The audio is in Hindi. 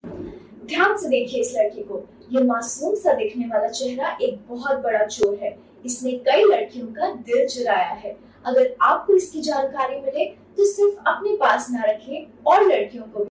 ध्यान से देखिए इस लड़की को। ये मासूम सा दिखने वाला चेहरा एक बहुत बड़ा चोर है। इसने कई लड़कियों का दिल चुराया है। अगर आपको इसकी जानकारी मिले तो सिर्फ अपने पास ना रखें और लड़कियों को